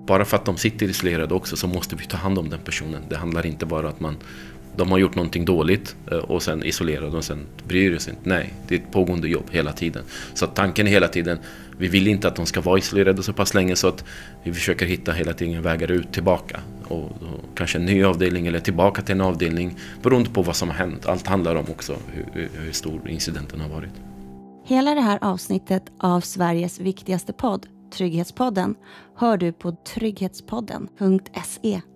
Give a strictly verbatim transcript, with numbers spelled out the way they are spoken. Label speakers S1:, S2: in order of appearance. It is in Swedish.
S1: bara för att de sitter isolerade också så måste vi ta hand om den personen. Det handlar inte bara om att man, de har gjort någonting dåligt och sen isolerar och sen bryr sig inte. Nej, det är ett pågående jobb hela tiden. Så att tanken är hela tiden, vi vill inte att de ska vara isolerade så pass länge så att vi försöker hitta hela tiden vägar ut tillbaka. Och, och kanske en ny avdelning eller tillbaka till en avdelning beroende på vad som har hänt. Allt handlar om också hur, hur stor incidenten har varit.
S2: Hela det här avsnittet av Sveriges viktigaste podd, Trygghetspodden, hör du på trygghetspodden punkt se.